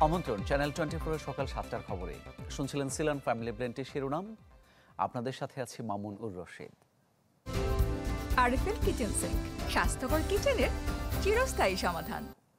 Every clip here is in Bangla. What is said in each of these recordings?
আমন্ত্রণ চ্যানেল 24 সকাল 7টার খবরে শুনছিলেন সিলন ফ্যামিলি ব্লেন্ডের শিরোনাম। আপনাদের সাথে আছি মামুন উর রশিদ। আরএফএল কিচেন সিঙ্ক, স্বাস্থ্যকর কিচেনের চিরস্থায়ী সমাধান।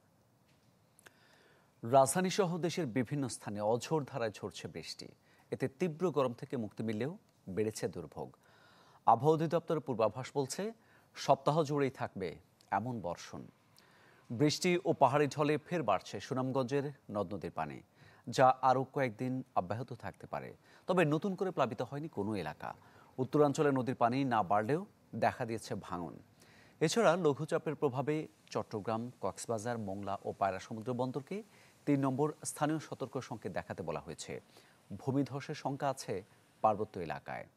রাজধানী সহ দেশের বিভিন্ন স্থানে অঝোর ধারায় ঝরছে বৃষ্টি। এতে তীব্র গরম থেকে মুক্তি মিললেও বেড়েছে দুর্ভোগ। আবহাওয়া অধিদপ্তরের পূর্বাভাস বলছে সপ্তাহ জুড়েই থাকবে এমন বর্ষণ। বৃষ্টি ও পাহাড়ি ঢলে ফের বাড়ছে সুনামগঞ্জের নদ নদীর পানি, যা আরও কয়েকদিন অব্যাহত থাকতে পারে। তবে নতুন করে প্লাবিত হয়নি কোনো এলাকা। উত্তরাঞ্চলে নদীর পানি না বাড়লেও দেখা দিয়েছে ভাঙন। এছাড়া লঘুচাপের প্রভাবে চট্টগ্রাম, কক্সবাজার, মোংলা ও পায়রা সমুদ্র বন্দরকে 3 নম্বর স্থানীয় সতর্ক সংকেত দেখাতে বলা হয়েছে। ভূমিধসের শঙ্কা আছে পার্বত্য এলাকায়।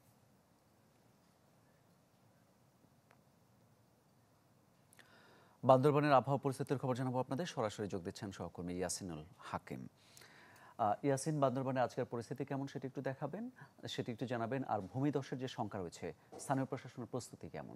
বান্দরবানের আবহাওয়া পরিস্থিতির খবর জানাবো আপনাদের। সরাসরি যোগ দিচ্ছেন সহকর্মী ইয়াসিনুল হাকিম। ইয়াসিন, বান্দরবানের আজকের পরিস্থিতি কেমন সেটি একটু দেখাবেন, সেটি একটু জানাবেন। আর ভূমিধসের যে শঙ্কা রয়েছে, স্থানীয় প্রশাসনের প্রস্তুতি কেমন?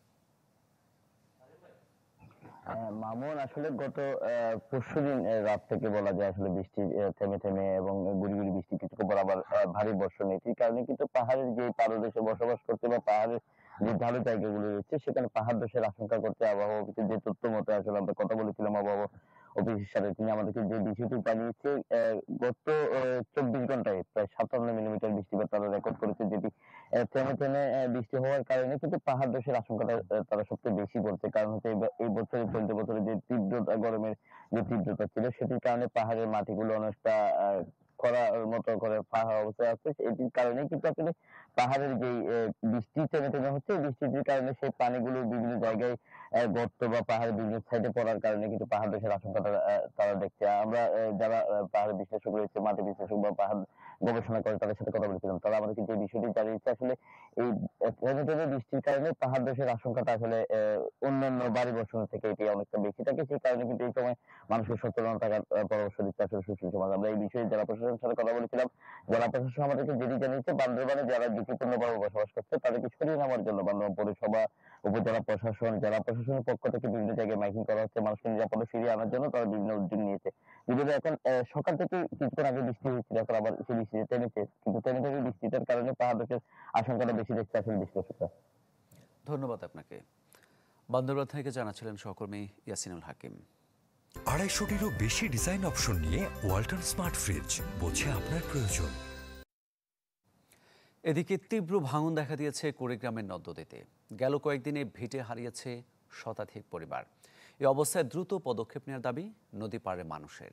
মামুন, আসলে গত পরশুদিন রাত থেকে বলা যায় আসলে বৃষ্টি থেমে থেমে এবং গুড়ি গুড়ি বৃষ্টি, কিছু আবার ভারী বর্ষণ। এই কারণে কিন্তু পাহাড়ের যে পাদদেশে বসবাস করতে বা পাহাড়ের যে ঢালু জায়গাগুলো রয়েছে সেখানে পাহাড় ধসের আশঙ্কা করতে আবহাওয়া অফিসের যে তথ্য মতো আসলে আমরা কথা বলেছিলাম আবহাওয়া অফিসের সাথে, তিনি আমাদেরকে যে বিষয়টি জানিয়েছে, গত 24 ঘন্টায় প্রায় 57 মিলিমিটার বৃষ্টিপাত তারা রেকর্ড করেছে, যেটি থেমে থেমে বৃষ্টি হওয়ার কারণে কিন্তু পাহাড় ধসের আশঙ্কাটা তারা সবচেয়ে বেশি করছে। কারণ হচ্ছে এই বছরে, চলতি বছরে যে তীব্রতা, গরমের যে তীব্রতা ছিল, সেটির কারণে পাহাড়ের মাটিগুলো অনেকটা করার মতো করে ফাঁকা অবস্থায় আছে। এটির কারণে কিন্তু আসলে পাহাড়ের যে বৃষ্টি থেমে থেমে হচ্ছে, বৃষ্টির কারণে সেই পানিগুলো বিভিন্ন জায়গায় গর্ত বা পাহাড়ের বিভিন্ন সাইডে পড়ার কারণে কিন্তু পাহাড় ধসের আশঙ্কাটা তারা দেখছে। আমরা যারা পাহাড় বিশ্লেষক রয়েছে, মাটি বিশ্লেষক বা পাহাড় গবেষণা করে, তাদের সাথে কথা বলেছিলাম। তারা আমাদের কিন্তু এই বিষয়টি জানিয়েছে আসলে এই থেমে থেমে বৃষ্টির কারণে পাহাড় ধসের আশঙ্কাটা আসলে অন্যান্য ভারী বর্ষণ থেকে এটি অনেকটা বেশি থাকে। সেই কারণে কিন্তু এই সময় মানুষকে সচেতন থাকার পরামর্শ দিচ্ছে আসলে সুশীল সমাজ। আমরা এই বিষয়ে জেলা প্রশাসনের সাথে কথা বলেছিলাম। জেলা প্রশাসন আমাদেরকে যেটি জানিয়েছে, বান্দরবানে যারা ঝুঁকিপূর্ণভাবে বসবাস করছে তাদেরকে সরিয়ে নেওয়ার জন্য বান্দরবান পৌরসভা, উপজেলা প্রশাসন, জেলা প্রশাসনের পক্ষ থেকে বিভিন্ন জায়গায় মাইকিং করা হচ্ছে। মানুষকে নিরাপদে ফিরিয়ে আনার জন্য তারা বিভিন্ন উদ্যোগ নিয়েছে। যদিও এখন সকাল থেকে কিছুক্ষণ আগে বৃষ্টি হয়েছিল, এখন আবার সেই বৃষ্টিতে থেমেছে, কিন্তু থেমে থেমে বৃষ্টিটার কারণে পাহাড় ধসের আশঙ্কাটা বেশি দেখতে আসলে বিশ্লেষকরা। ধন্যবাদ আপনাকে। বান্দরবান থেকে জানাচ্ছিলেন সহকর্মী ইয়াসিনুল হাকিম। 250-টিরও বেশি ডিজাইন অপশন নিয়ে ওয়ালটন স্মার্ট ফ্রিজ, বোঝে আপনার প্রয়োজন। এদিকে তীব্র ভাঙন দেখা দিয়েছে কুড়িগ্রামের নদ নদীতে। গেল কয়েকদিনে ভিটে হারিয়েছে শতাধিক পরিবার। এই অবস্থায় দ্রুত পদক্ষেপ নেওয়ার দাবি নদী পাড়ের মানুষের।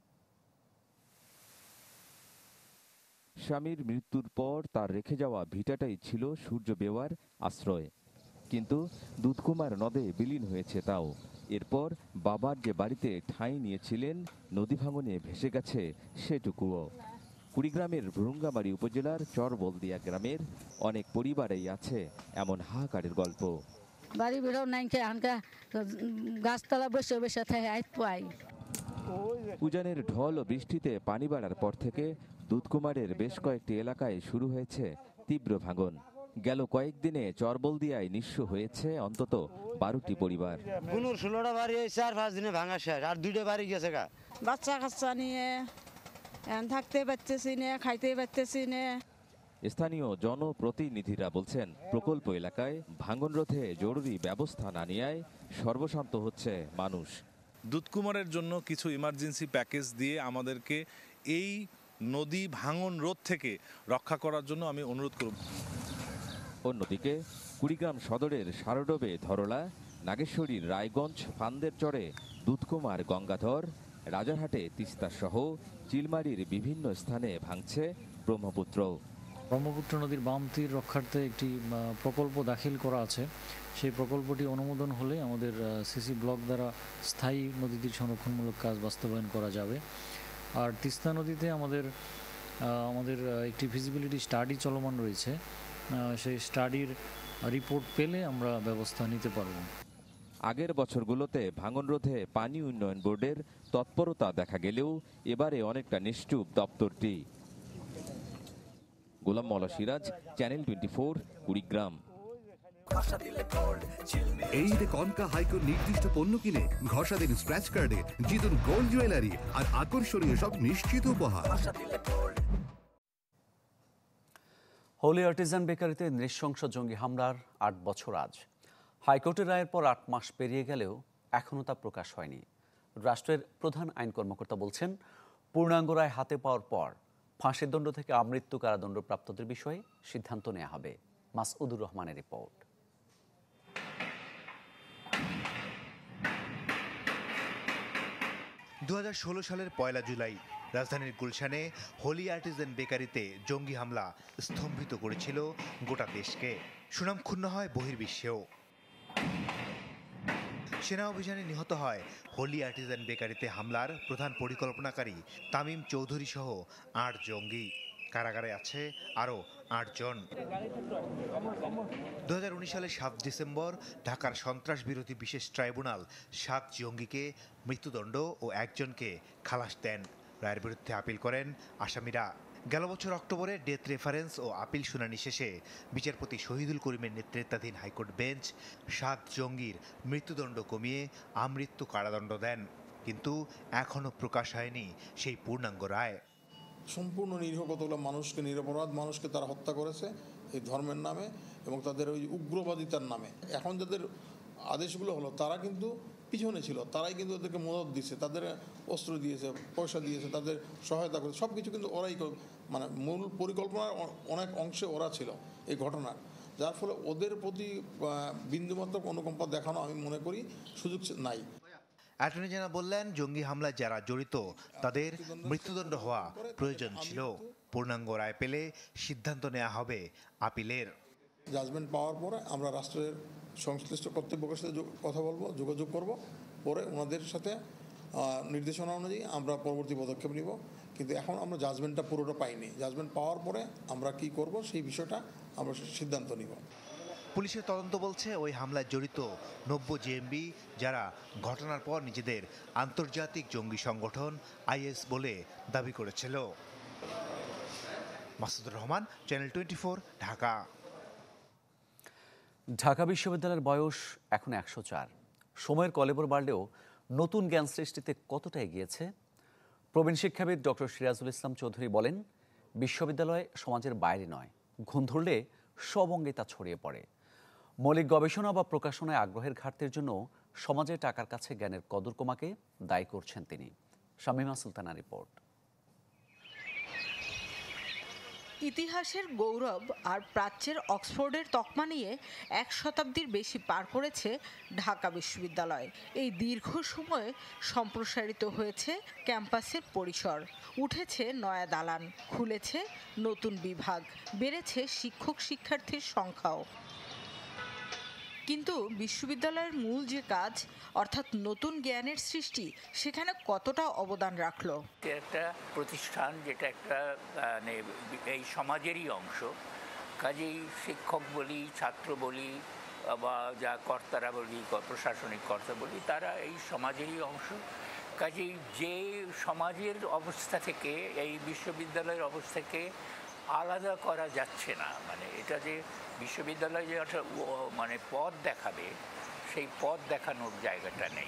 স্বামীর মৃত্যুর পর তার রেখে যাওয়া ভিটাটাই ছিল সূর্য বেওয়ার আশ্রয়, কিন্তু দুধকুমার নদে বিলীন হয়েছে তাও। এরপর বাবার যে বাড়িতে ঠাঁই নিয়েছিলেন, নদী ভাঙনে ভেসে গেছে সেটুকুও। কুড়িগ্রামের ভ্রুঙ্গামারী উপজেলার চরবলদিয়া গ্রামের অনেক পরিবারেই আছে এমন হাহাকারের গল্প। বাড়ি বেরো নাই, গাছতলা বসে বসে থাকে পাই। উজানের ঢল ও বৃষ্টিতে পানি বাড়ার পর থেকে দুধকুমারের বেশ কয়েকটি এলাকায় শুরু হয়েছে তীব্র ভাঙন। গেল কয়েকদিনে চরবলদিয়ায় নিঃস্ব হয়েছে অন্তত 12টি পরিবার। 16টা বাড়ি 4-5 দিনে ভাঙা শেষ, আর 2টা বাড়ি গেছে গা। বাচ্চা কাচ্চা নিয়ে থাকতে পারতেছি না, খাইতে পারতেছি না। স্থানীয় জনপ্রতিনিধিরা বলছেন, প্রকল্প এলাকায় ভাঙন রোধে জরুরি ব্যবস্থা না নেওয়ায় সর্বশান্ত হচ্ছে মানুষ। দুধকুমারের জন্য কিছু ইমার্জেন্সি প্যাকেজ দিয়ে আমাদেরকে এই নদী ভাঙন রোধ থেকে রক্ষা করার জন্য আমি অনুরোধ করব। অন্যদিকে কুড়িগ্রাম সদরের সারডোবে ধরলা, নাগেশ্বরীর রায়গঞ্জ, ফান্দের চরে দুধকুমার, গঙ্গাধর, রাজারহাটে তিস্তা সহ চিলমারির বিভিন্ন স্থানে ভাঙছে ব্রহ্মপুত্র। ব্রহ্মপুত্র নদীর বাম তীর রক্ষার্থে একটি প্রকল্প দাখিল করা আছে। সেই প্রকল্পটি অনুমোদন হলে আমাদের সিসি ব্লক দ্বারা স্থায়ী নদী তীর সংরক্ষণমূলক কাজ বাস্তবায়ন করা যাবে। আর তিস্তা নদীতে আমাদের একটি ফিজিবিলিটি স্টাডি চলমান রয়েছে। সেই স্টাডির রিপোর্ট পেলে আমরা ব্যবস্থা নিতে পারব। আগের বছরগুলোতে ভাঙন রোধে পানি উন্নয়ন বোর্ডের তৎপরতা দেখা গেলেও এবারে অনেকটা নিশ্চুপ দপ্তরটি। গোলাম মওলা সিরাজ, চ্যানেল 24, কুড়িগ্রাম। এই ঈদে কনকা হাইকোর নির্দিষ্ট পণ্য কিনে ঘষা দিন স্ক্র্যাচ কার্ডে, জিতুন গোল্ড জুয়েলারি আর আকর্ষণীয় সব নিশ্চিত উপহার। হোলি আর্টিজান বেকারিতে নৃশংস জঙ্গি হামলার ৮ বছর আজ। হাইকোর্টের রায়ের পর ৮ মাস পেরিয়ে গেলেও এখনও তা প্রকাশ হয়নি। রাষ্ট্রের প্রধান আইন কর্মকর্তা বলছেন, পূর্ণাঙ্গ রায় হাতে পাওয়ার পর ফাঁসির দণ্ড থেকে আমৃত্যু কারাদণ্ডপ্রাপ্তদের বিষয়ে সিদ্ধান্ত নেওয়া হবে। মাসউদুর রহমানের রিপোর্ট। 2016 সালের 1 জুলাই রাজধানীর গুলশানে হোলি আর্টিজান বেকারিতে জঙ্গি হামলা স্তম্ভিত করেছিল গোটা দেশকে। সুনাম ক্ষুণ্ণ হয় বহির্বিশ্বেও। সেনা অভিযানে নিহত হয় হোলি আর্টিজান বেকারিতে হামলার প্রধান পরিকল্পনাকারী তামিম চৌধুরী সহ 8 জঙ্গি। কারাগারে আছে আরও 8 জন। 2019 সালের 7 ডিসেম্বর ঢাকার সন্ত্রাস বিরোধী বিশেষ ট্রাইব্যুনাল 7 জঙ্গিকে মৃত্যুদণ্ড ও 1 জনকে খালাস দেন। রায়ের বিরুদ্ধে আপিল করেন আসামিরা। গেল বছর অক্টোবরে ডেথ রেফারেন্স ও আপিল শুনানি শেষে বিচারপতি শহীদুল করিমের নেতৃত্বাধীন হাইকোর্ট বেঞ্চ 7 জঙ্গির মৃত্যুদণ্ড কমিয়ে আমৃত্যু কারাদণ্ড দেন। কিন্তু এখনও প্রকাশ হয়নি সেই পূর্ণাঙ্গ রায়। সম্পূর্ণ নিরীহ কতগুলো মানুষকে, নিরপরাধ মানুষকে তারা হত্যা করেছে এই ধর্মের নামে এবং তাদের ওই উগ্রবাদিতার নামে। এখন যাদের আদেশগুলো হলো তারা কিন্তু পিছনে ছিল, তারাই কিন্তু ওদেরকে মদত দিচ্ছে, তাদের অস্ত্র দিয়েছে, পয়সা দিয়েছে, তাদের সহায়তা করেছে, সব কিছু কিন্তু ওরাই, মানে মূল পরিকল্পনার অনেক অংশে ওরা ছিল এই ঘটনার। যার ফলে ওদের প্রতি বিন্দুমাত্র অনুকম্পা দেখানো আমি মনে করি সুযোগ নাই। অ্যাটর্নি জেনারেল বললেন, জঙ্গি হামলায় যারা জড়িত তাদের মৃত্যুদণ্ড হওয়া প্রয়োজন ছিল। পূর্ণাঙ্গ রায় পেলে সিদ্ধান্ত নেওয়া হবে আপিলের। জাজমেন্ট পাওয়ার পরে আমরা রাষ্ট্রের সংশ্লিষ্ট কর্তৃপক্ষের সাথে কথা বলবো, যোগাযোগ করব, পরে ওনাদের সাথে নির্দেশনা অনুযায়ী আমরা পরবর্তী পদক্ষেপ নিব। কিন্তু এখন আমরা জাজমেন্টটা পুরোটা পাইনি। জাজমেন্ট পাওয়ার পরে আমরা কি করব সেই বিষয়টা আমরা সিদ্ধান্ত নিব। পুলিশের তদন্ত বলছে ওই হামলায় জড়িত 90 জেএমবি, যারা ঘটনার পর নিজেদের আন্তর্জাতিক জঙ্গি সংগঠন আইএস বলে দাবি করেছিল। মাসুদুর রহমান, চ্যানেল 24, ঢাকা। ঢাকা বিশ্ববিদ্যালয়ের বয়স এখন 104। সময়ের কলেবর বাড়লেও নতুন জ্ঞান সৃষ্টিতে কতটা এগিয়েছে? প্রবীণ শিক্ষাবিদ ডক্টর সিরাজুল ইসলাম চৌধুরী বলেন, বিশ্ববিদ্যালয় সমাজের বাইরে নয়, ঘুণ ধরলে সব অঙ্গে তা ছড়িয়ে পড়ে। মৌলিক গবেষণা বা প্রকাশনায় আগ্রহের ঘাটতির জন্য সমাজে টাকার কাছে জ্ঞানের কদর কমাকে দায়ী করছেন তিনি। শামীমা সুলতানা রিপোর্ট। ইতিহাসের গৌরব আর প্রাচ্যের অক্সফোর্ডের তকমা নিয়ে 1 শতাব্দীর বেশি পার করেছে ঢাকা বিশ্ববিদ্যালয়। এই দীর্ঘ সময়ে সম্প্রসারিত হয়েছে ক্যাম্পাসের পরিসর, উঠেছে নয়া দালান, খুলেছে নতুন বিভাগ, বেড়েছে শিক্ষক শিক্ষার্থীর সংখ্যাও। কিন্তু বিশ্ববিদ্যালয়ের মূল যে কাজ, অর্থাৎ নতুন জ্ঞানের সৃষ্টি, সেখানে কতটা অবদান রাখলো? একটা প্রতিষ্ঠান যেটা একটা এই সমাজেরই অংশ, কাজেই শিক্ষক বলি, ছাত্র বলি বা যা কর্তারা বলি, প্রশাসনিক কর্তা বলি, তারা এই সমাজেরই অংশ। কাজেই যে সমাজের অবস্থা থেকে এই বিশ্ববিদ্যালয়ের অবস্থাকে আলাদা করা যাচ্ছে না। মানে এটা যে বিশ্ববিদ্যালয় যে একটা মানে পথ দেখাবে, সেই পথ দেখানোর জায়গাটা নেই।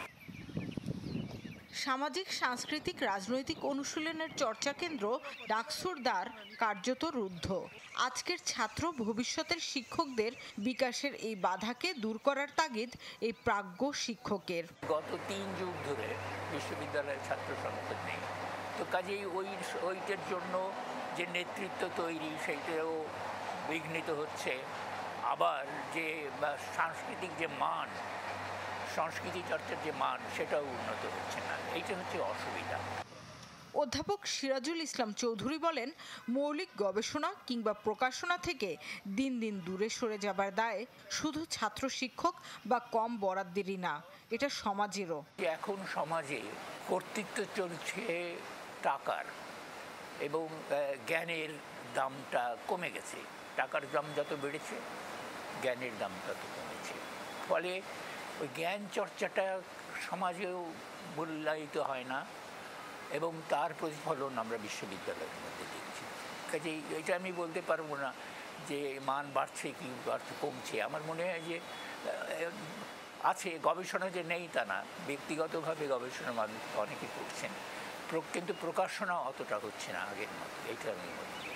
সামাজিক, সাংস্কৃতিক, রাজনৈতিক অনুশীলনের চর্চা কেন্দ্র ডাকসুর দ্বার কার্যত রুদ্ধ। আজকের ছাত্র, ভবিষ্যতের শিক্ষকদের বিকাশের এই বাধাকে দূর করার তাগিদ এই প্রাজ্ঞ শিক্ষকের। গত 3 যুগ ধরে বিশ্ববিদ্যালয়ের ছাত্র সংসদ নেই, তো কাজেই ওইটার জন্য যে নেতৃত্ব তৈরি, সেইটাও বিঘ্নিত হচ্ছে। আবার যে সাংস্কৃতিক যে মান, সংস্কৃতি চর্চার যে মান, সেটাও উন্নত হচ্ছে না। এইটা হচ্ছে অসুবিধা। অধ্যাপক সিরাজুল ইসলাম চৌধুরী বলেন, মৌলিক গবেষণা কিংবা প্রকাশনা থেকে দিন দিন দূরে সরে যাবার দায় শুধু ছাত্র শিক্ষক বা কম বরাদ্দেরই না, এটা সমাজেরও। এখন সমাজে কর্তৃত্ব চলছে টাকার, এবং জ্ঞানের দামটা কমে গেছে। টাকার দাম যত বেড়েছে, জ্ঞানের দাম তত কমেছে। ফলে ওই জ্ঞান চর্চাটা সমাজেও মূল্যায়িত হয় না, এবং তার প্রতিফলন আমরা বিশ্ববিদ্যালয়ের মধ্যে দেখছি। কাজেই এটা আমি বলতে পারবো না যে মান বাড়ছে কি কমছে, আমার মনে হয় যে আছে, গবেষণা যে নেই তা না, ব্যক্তিগতভাবে গবেষণার মাধ্যমে অনেকে করছেন, কিন্তু প্রকাশনা অতটা হচ্ছে না আগের মতো, এইটা আমি মনে করি।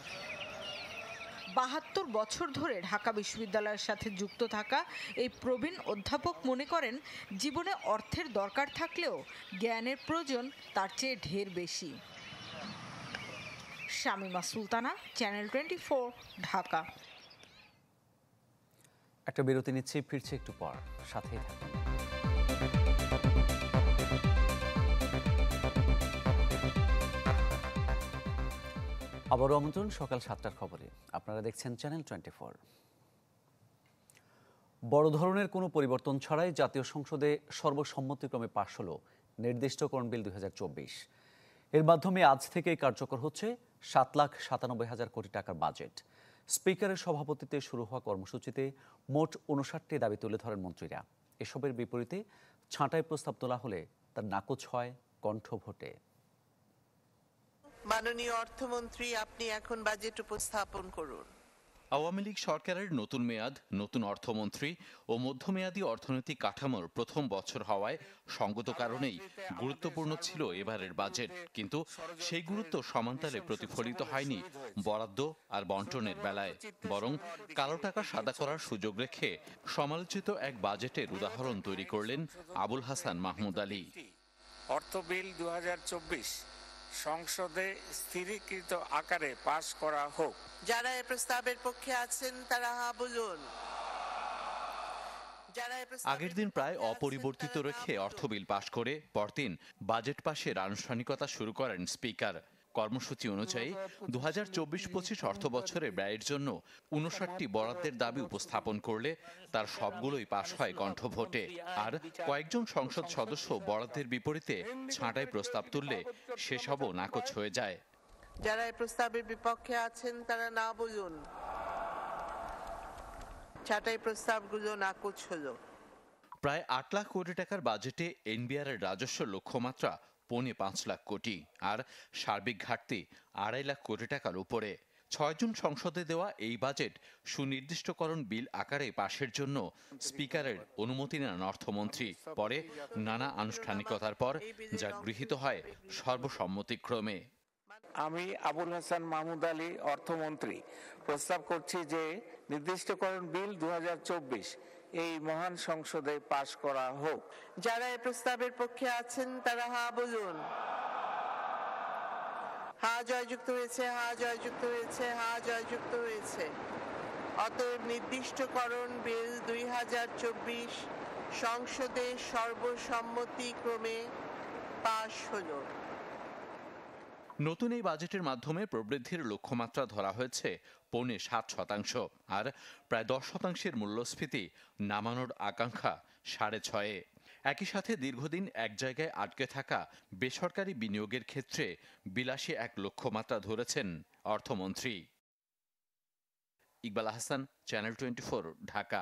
৭২ বছর ধরে ঢাকা বিশ্ববিদ্যালয়ের সাথে যুক্ত থাকা এই প্রবীণ অধ্যাপক মনে করেন, জীবনে অর্থের দরকার থাকলেও জ্ঞানের প্রয়োজন তার চেয়ে ঢের বেশি। শামিমা সুলতানা, চ্যানেল 24, ঢাকা। একটা বিরতি নিচ্ছি, ফিরছে একটু পর, সাথেই থাকুন। আবারও আমন্ত্রণ সকাল 7টার খবরে। আপনারা দেখছেন চ্যানেল 24। বড় ধরনের কোনো পরিবর্তন ছাড়াই জাতীয় সংসদে সর্বসম্মতিক্রমে পাশ হল নির্দিষ্টকরণ বিল 2024। এর মাধ্যমে আজ থেকেই কার্যকর হচ্ছে 7,97,000 কোটি টাকার বাজেট। স্পিকারের সভাপতিত্বে শুরু হওয়া কর্মসূচিতে মোট 59টি দাবি তুলে ধরেন মন্ত্রীরা। এসবের বিপরীতে ছাঁটাই প্রস্তাব তোলা হলে তার নাকচ হয় কণ্ঠভোটে। মাননীয় অর্থমন্ত্রী, আপনি এখন বাজেট উপস্থাপন করুন। আওয়ামী লীগ সরকারের নতুন মেয়াদ, নতুন অর্থমন্ত্রী ও মধ্যমেয়াদী অর্থনৈতিক কাঠামোর প্রথম বছর হওয়ায় সঙ্গত কারণেই গুরুত্বপূর্ণ ছিল এবারের বাজেট, কিন্তু সেই গুরুত্ব সমান্তালে প্রতিফলিত হয়নি বরাদ্দ আর বন্টনের বেলায়, বরং কালো টাকা সাদা করার সুযোগ রেখে সমালোচিত এক বাজেটের উদাহরণ তৈরি করলেন আবুল হাসান মাহমুদ আলী। অর্থ বিল 2024 সংসদে স্থিরীকৃত আকারে পাশ করা হোক। যারা এই প্রস্তাবের পক্ষে আছেন তারা হা বলুন। আগের দিন প্রায় অপরিবর্তিত রেখে অর্থ বিল পাশ করে পরদিন বাজেট পাশের আনুষ্ঠানিকতা শুরু করেন স্পিকার। কর্মসূচি অনুযায়ী 2024-25 অর্থ বছরে ব্যয়ের জন্য 59টি বরাদ্দের দাবি উপস্থাপন করলে তার সবগুলোই পাশ হয় কণ্ঠভোটে। আর কয়েকজন সংসদ সদস্য বরাদ্দের বিপরীতে ছাঁটাই প্রস্তাব তুললে সেসবও নাকচ হয়ে যায়। যারা এই প্রস্তাবের বিপক্ষে আছেন তারা না বলুন। ছাঁটাই প্রস্তাবগুলো নাকচ হলো। প্রায় 8 লাখ কোটি টাকার বাজেটে এনবিআর এর রাজস্ব লক্ষ্যমাত্রা 5.5 লাখ কোটি, আর সার্বিক ঘাটতি 2.5 লাখ কোটি টাকার উপরে। 6 জুন সংসদে দেওয়া এই বাজেট সুনির্দিষ্টকরণ বিল আকারে পাশের জন্য স্পিকারের অনুমতি নেন অর্থমন্ত্রী। পরে নানা আনুষ্ঠানিকতার পর যা গৃহীত হয় সর্বসম্মতিক্রমে। আমি আবুল হাসান মাহমুদ আলী, অর্থমন্ত্রী, প্রস্তাব করছি যে নির্দিষ্টকরণ বিল 2024 এই মহান সংসদে পাশ করা হোক। যারা এই প্রস্তাবের পক্ষে আছেন তারা হা বলুন। হা জয়যুক্ত হয়েছে, হা জয়যুক্ত হয়েছে, হা জয়যুক্ত হয়েছে। অতএব নির্দিষ্টকরণ বিল 2024 সংসদে সর্বসম্মতিক্রমে পাশ হলো। নতুন এই বাজেটের মাধ্যমে প্রবৃদ্ধির লক্ষ্যমাত্রা ধরা হয়েছে 7.5%, আর প্রায় 10% মূল্যস্ফীতি নামানোর আকাঙ্ক্ষা 6.5%। একই সাথে দীর্ঘদিন এক জায়গায় আটকে থাকা বেসরকারি বিনিয়োগের ক্ষেত্রে বিলাসী এক লক্ষ্যমাত্রা ধরেছেন অর্থমন্ত্রী। ইকবাল আহসান, চ্যানেল 24, ঢাকা।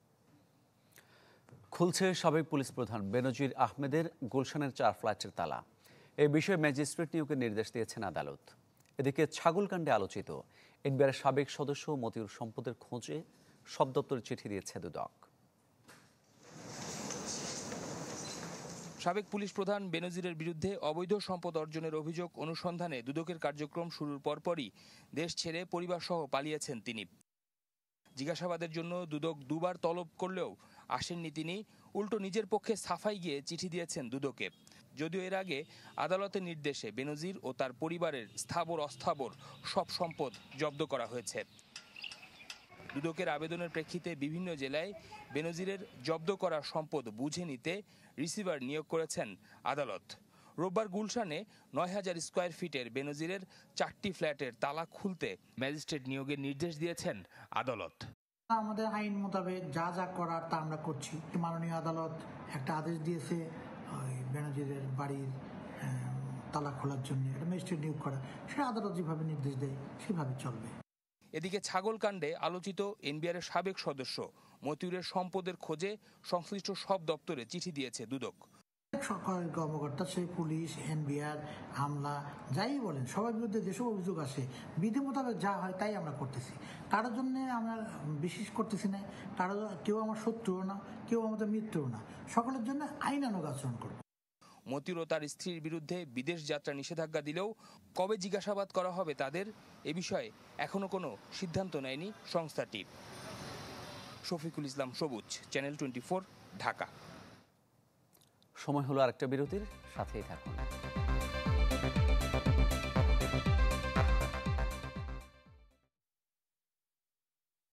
খুলছে সাবেক পুলিশ প্রধান বেনজির আহমেদের গুলশানের 4 ফ্ল্যাটের তালা। এই বিষয়ে ম্যাজিস্ট্রেট নিয়োগের নির্দেশ দিয়েছেন আদালত। এদিকে ছাগলকাণ্ডে আলোচিত এনবিআরের সাবেক সদস্য মতিউর সম্পদের খোঁজে সব দপ্তরে চিঠি দিয়েছে দুদক। সাবেক পুলিশ প্রধান বেনজিরের বিরুদ্ধে অবৈধ সম্পদ অর্জনের অভিযোগ অনুসন্ধানে দুদকের কার্যক্রম শুরুর পরপরই দেশ ছেড়ে পরিবারসহ পালিয়েছেন তিনি। জিজ্ঞাসাবাদের জন্য দুদক দুবার তলব করলেও আসেননি তিনি, উল্টো নিজের পক্ষে সাফাই গিয়ে চিঠি দিয়েছেন দুদকে। যদিও এর আগে আদালতের নির্দেশে বেনজির ও তার পরিবারের স্থাবর অস্থাবর সব সম্পদ জব্দ করা হয়েছে। দুদকের আবেদনের প্রেক্ষিতে বিভিন্ন জেলায় বেনজিরের জব্দ করা সম্পদ বুঝে নিতে রিসিভার নিয়োগ করেছেন আদালত। রোববার গুলশানে 9,000 স্কয়ার ফিটের বেনজিরের 4টি ফ্ল্যাটের তালা খুলতে ম্যাজিস্ট্রেট নিয়োগের নির্দেশ দিয়েছেন আদালত। আমাদের আইন মোতাবেক যা যা করার তা আমরা করছি। মাননীয় আদালত একটা আদেশ দিয়েছে বেনজিরের বাড়ির তালা খোলার জন্য, একটা ম্যাজিস্ট্রেট নিয়োগ করা, সেটা আদালত যেভাবে নির্দেশ দেয় সেভাবে চলবে। এদিকে ছাগলকাণ্ডে আলোচিত এনবিআরের সাবেক সদস্য মতিউরের সম্পদের খোঁজে সংশ্লিষ্ট সব দপ্তরে চিঠি দিয়েছে দুদক। সরকারি কর্মকর্তা, সে পুলিশ, এনবিআর, আমলা, যাই বলেন, সবার বিরুদ্ধে যেসব অভিযোগ আসে বিধি মোতাবেক যা হয় তাই আমরা করতেছি। কারোর জন্য আমরা বিশেষ করতেছি না, কেউ আমার শত্রুও না, কেউ আমাদের মিত্রও না, সকলের জন্য আইনানুগ আচরণ করব। মতিউর ও তার স্ত্রীর বিরুদ্ধে বিদেশ যাত্রা নিষেধাজ্ঞা দিলেও কবে জিজ্ঞাসাবাদ করা হবে তাদের, এ বিষয়ে এখনো কোনো সিদ্ধান্ত নেয়নি সংস্থাটি। শফিকুল ইসলাম সবুজ, চ্যানেল 24, ঢাকা। সময় হলো আরেকটা বিরতির, সাথেই থাকুন।